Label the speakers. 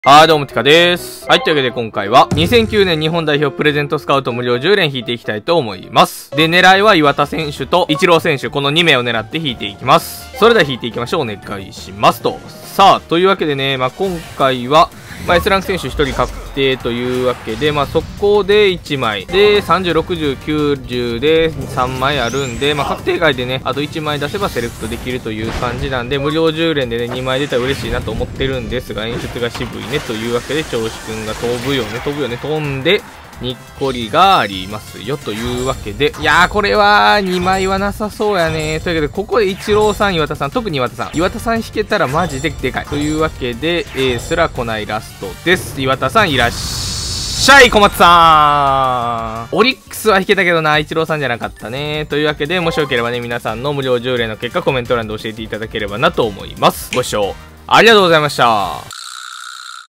Speaker 1: はい、どうも、ティカです。はい、というわけで今回は、2009年日本代表プレゼントスカウト無料10連引いていきたいと思います。で、狙いは岩田選手とイチロー選手、この2名を狙って引いていきます。それでは引いていきましょう。お願いしますと。さあ、というわけでね、今回は、S ランク選手1人確定というわけで、速攻で1枚。で、30、60、90で3枚あるんで、確定外でね、あと1枚出せばセレクトできるという感じなんで、無料10連でね、2枚出たら嬉しいなと思ってるんですが、演出が渋いねというわけで、調子くんが飛ぶよね、飛んで、にっこりがありますよというわけで、いやーこれは2枚はなさそうやね。というわけでここでイチローさん、岩田さん、特に岩田さん引けたらマジででかいというわけで、すら来ないラストです。岩田さんいらっしゃい。小松さん、オリックスは引けたけどな、イチローさんじゃなかったね。というわけで、もしよければね、皆さんの無料10連の結果コメント欄で教えていただければなと思います。ご視聴ありがとうございました。